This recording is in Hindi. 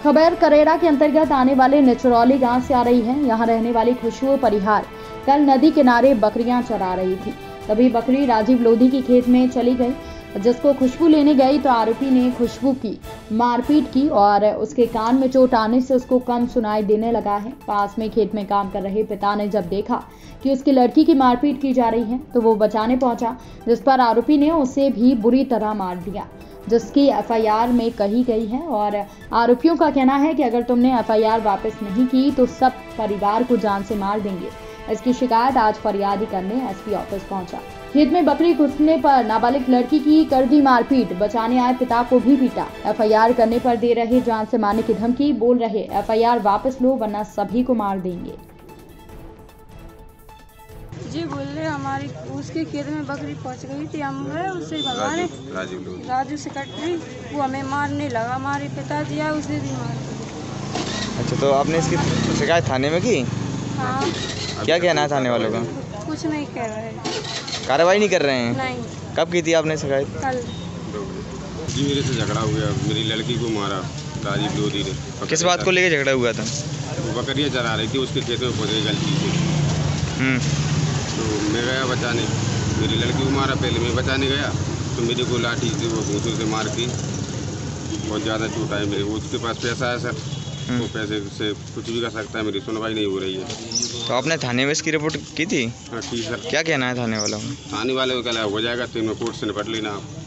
खबर करेड़ा के अंतर्गत आने वाले निचरौली गांव से आ रही है। यहां रहने वाली खुशबू परिहार कल नदी किनारे बकरियां चरा रही थी। तभी बकरी राजीव लोधी की खेत में चली गई, जिसको खुशबू लेने गई तो आरोपी ने खुशबू की मारपीट की और उसके कान में चोट आने से उसको कम सुनाई देने लगा है। पास में खेत में काम कर रहे पिता ने जब देखा कि उसकी लड़की की मारपीट की जा रही है तो वो बचाने पहुंचा, जिस पर आरोपी ने उसे भी बुरी तरह मार दिया, जिसकी एफआईआर में कही गई है। और आरोपियों का कहना है कि अगर तुमने एफआईआर वापस नहीं की तो सब परिवार को जान से मार देंगे। इसकी शिकायत आज फरियादी करने एसपी ऑफिस पहुंचा। खेत में बकरी घुसने पर नाबालिग लड़की की कर दी मारपीट, बचाने आए पिता को भी पीटा। एफआईआर करने पर दे रहे जान से मारने की धमकी, बोल रहे एफआईआर वापस लो वरना सभी को मार देंगे। जी बोल रहे हमारी उसके खेत में बकरी पहुंच गई थी, हम उससे भगवान राजू से कट रही, वो हमें मारने लगा, हमारे पिताजी आए उसे भी मार दिया। अच्छा, तो आपने इसकी शिकायत थाने में की? हाँ। क्या कहना है थाने वालों का? कुछ नहीं कह रहे, कार्रवाई नहीं कर रहे हैं? नहीं। कब की थी आपने शिकायत? कल। जी मेरे से झगड़ा हो गया, मेरी लड़की को मारा राजीव लोधी ने। किस बात को लेकर झगड़ा हुआ था? वो बकरियाँ चरा रही थी, उसके खेत में पहुँच गई गलती से। तो मैं गया बचाने, मेरी लड़की को मारा, पहले मैं बचाने गया तो मेरे को लाठी से वो घूंसे से मार के बहुत ज़्यादा चोट आई मेरे। वो उसके पास पैसा है सर, वो पैसे से कुछ भी कर सकता है, मेरी सुनवाई नहीं हो रही है। तो आपने थाने में इसकी रिपोर्ट की थी? हाँ की सर। क्या कहना है थाने वालों का? थाने वाले को क्या हो जाएगा, तो मैं कोर्ट से निपट लेना आप।